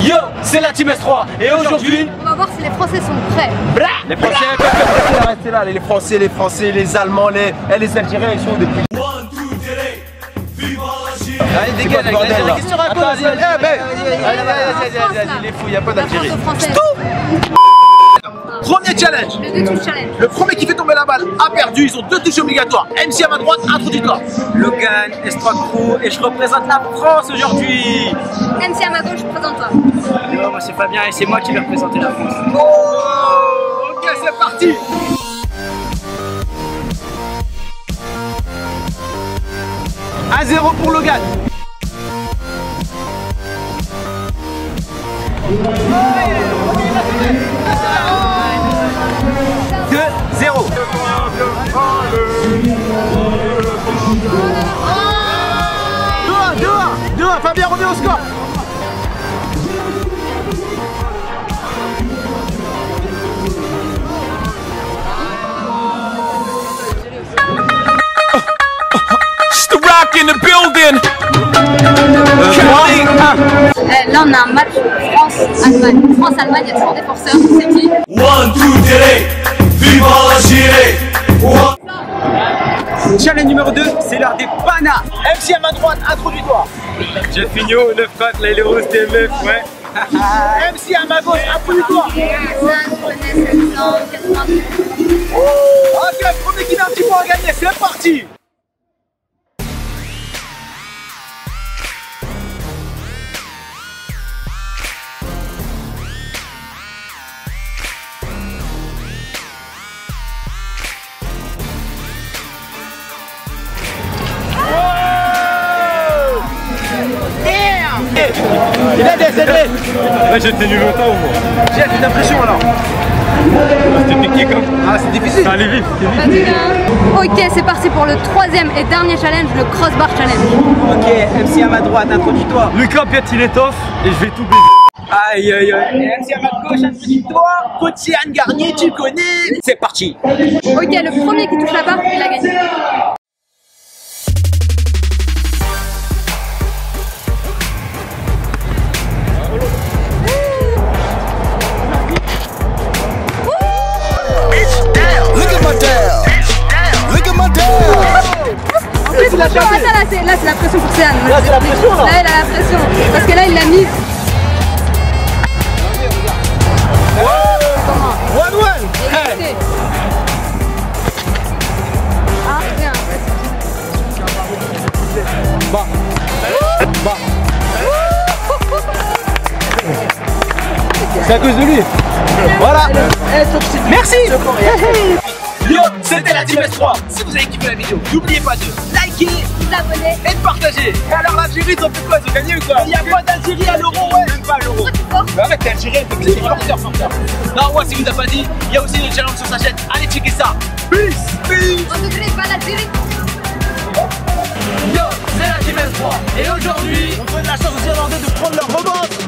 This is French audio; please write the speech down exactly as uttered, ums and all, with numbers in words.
Yo, c'est la Team S trois et aujourd'hui, on va voir si les Français sont prêts. Bra les Français peuvent Arrêtez là, les Français, les Français, les Allemands, les, eh, les Algériens, ils sont depuis. Allez, dégage, C'est pas le bordel, là. question raconte. Attends, vas-y, Allez, vas-y, allez, vas-y, vas-y, vas-y, il est fou, il n'y a pas d'Algérie. Premier challenge. Le deux touches challenge. Le premier qui fait tomber la balle a perdu. Ils ont deux touches obligatoires. M C à ma droite, introduis-toi. Logan, S trois Crew et je représente la France aujourd'hui. M C à ma gauche, présente-toi. Yo, moi c'est Fabien et c'est moi qui vais représenter la France. Oh, ok, c'est parti. un zéro pour Logan. deux zéro. deux un, deux un, deux un, Fabien revient au score. It's the rock in the building. Eh, là, on a un match France-Allemagne. France-Allemagne, il y a toujours des forceurs. C'est qui? One, two, three. Viva l'Algérie. Challenge numéro deux, c'est l'heure des panas. M C à ma droite, introduis-toi. J'ai fini au neuf quatre, là il est rose T M F, ouais. M C à ma gauche, introduis-toi. Ok, le premier qui a un petit point à gagner, c'est parti. Il a des aides. Ouais, j'ai tenu longtemps au moins. J'ai fait d'impression alors. C'était piqué comme. Ah, c'est difficile. Ça allait vite, c'était vite. Ok, c'est parti pour le troisième et dernier challenge, le crossbar challenge. Ok, M C à ma droite, introduis-toi. Lucas Piat il étoffe et je vais tout baiser. Aïe aïe aïe. M C à ma gauche, introduis-toi. Coach Anne Garnier, tu connais. C'est parti. Ok, le premier qui touche la barre, il a gagné. Attention, attends, là c'est là, c'est la pression pour Céane. Là, c'est la pression, là. Là, il a la pression. Parce que là, il l'a mise. One one. Hey. Ah, bien. Bah. Bah. C'est à cause de lui. Voilà. Merci. Yo, c'était la Team S trois. Si vous avez kiffé la vidéo, n'oubliez pas de liker, Vous abonnez. et de partager. Et alors l'Algérie, ils ont fait quoi? Ils ont gagné ou quoi? Il n'y a pas d'Algérie à l'euro, ouais. Même pas à l'euro. Bah mec, t'es Algérien, t'es Algérien, forceur, forceur. Non, ouais, si vous n'avez pas dit, il y a aussi le challenge sur sa chaîne. Allez checker ça. Peace, peace. On ne connaît pas l'Algérie. Yo, c'est la Team S trois. Et aujourd'hui, On donne la chance aux Irlandais de prendre leur revanche.